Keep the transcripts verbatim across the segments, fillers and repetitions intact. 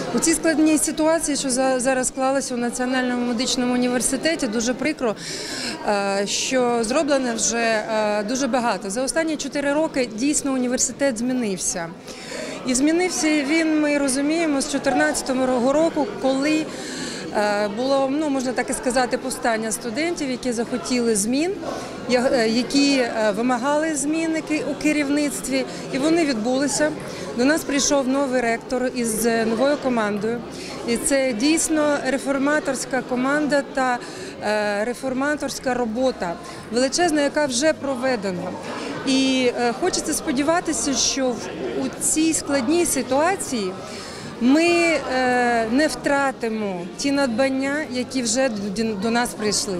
У цій складній ситуації, що зараз склалася у Національному медичному університеті, дуже прикро, що зроблено вже дуже багато. За останні чотири роки дійсно університет змінився. І змінився він, ми розуміємо, з дві тисячі чотирнадцятого року, коли було, ну, можна так і сказати, повстання студентів, які захотіли змін, які вимагали змін у керівництві, і вони відбулися. До нас прийшов новий ректор із новою командою, і це дійсно реформаторська команда та реформаторська робота, величезна, яка вже проведена. І хочеться сподіватися, що у цій складній ситуації ми не втратимо ті надбання, які вже до нас прийшли.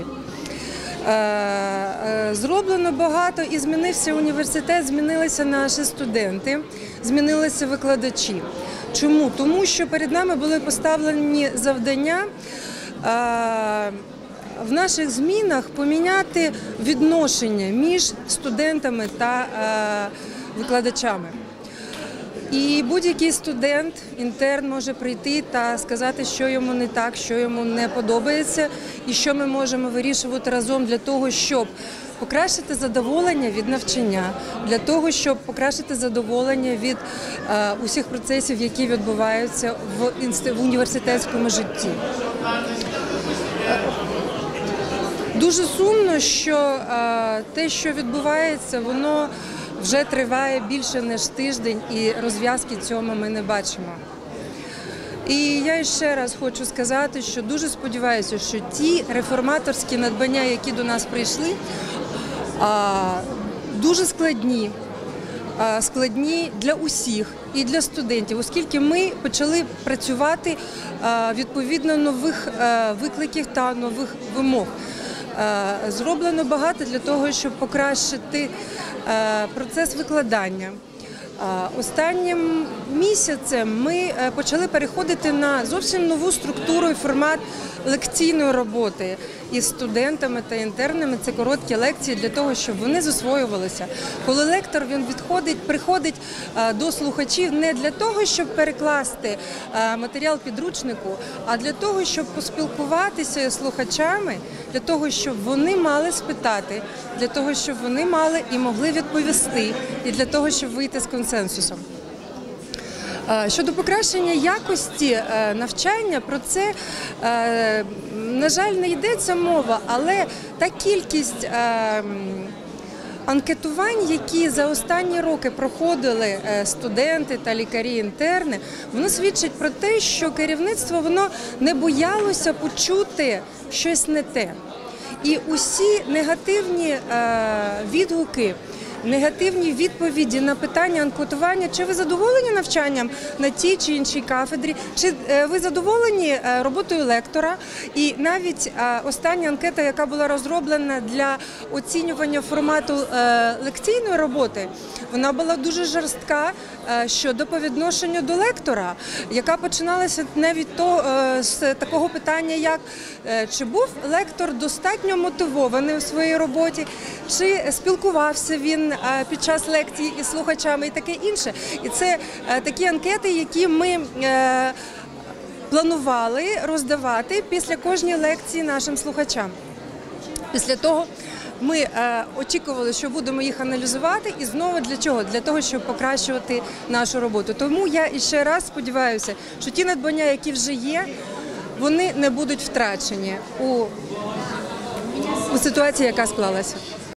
Зроблено багато і змінився університет, змінилися наші студенти, змінилися викладачі. Чому? Тому що перед нами були поставлені завдання в наших змінах поміняти відношення між студентами та викладачами. І будь-який студент, інтерн може прийти та сказати, що йому не так, що йому не подобається, і що ми можемо вирішувати разом для того, щоб покращити задоволення від навчання, для того, щоб покращити задоволення від е, усіх процесів, які відбуваються в, в університетському житті. Дуже сумно, що е, те, що відбувається, воно вже триває більше, ніж тиждень, і розв'язки цьому ми не бачимо. І я ще раз хочу сказати, що дуже сподіваюся, що ті реформаторські надбання, які до нас прийшли, дуже складні, складні для усіх і для студентів, оскільки ми почали працювати відповідно нових викликів та нових вимог. Зроблено багато для того, щоб покращити процес викладання. Останнім місяцем ми почали переходити на зовсім нову структуру і формат лекційної роботи із студентами та інтернами. Це короткі лекції для того, щоб вони засвоювалися. Коли лектор він відходить, приходить до слухачів не для того, щоб перекласти матеріал підручнику, а для того, щоб поспілкуватися з слухачами, для того, щоб вони мали спитати, для того, щоб вони мали і могли відповісти, і для того, щоб вийти з консенсусом. Щодо покращення якості навчання, про це, на жаль, не йдеться мова, але та кількість анкетувань, які за останні роки проходили студенти та лікарі-інтерни, воно свідчить про те, що керівництво воно не боялося почути щось не те. І усі негативні відгуки, негативні відповіді на питання анкетування, чи ви задоволені навчанням на тій чи іншій кафедрі, чи ви задоволені роботою лектора. І навіть остання анкета, яка була розроблена для оцінювання формату лекційної роботи, вона була дуже жорстка щодо по відношенню до лектора, яка починалася навіть то, з такого питання, як чи був лектор достатньо мотивований у своїй роботі, чи спілкувався він під час лекції із слухачами і таке інше. І це такі анкети, які ми планували роздавати після кожної лекції нашим слухачам. Після того ми е, очікували, що будемо їх аналізувати, і знову для чого? Для того, щоб покращувати нашу роботу. Тому я іще раз сподіваюся, що ті надбання, які вже є, вони не будуть втрачені у, у ситуації, яка склалася.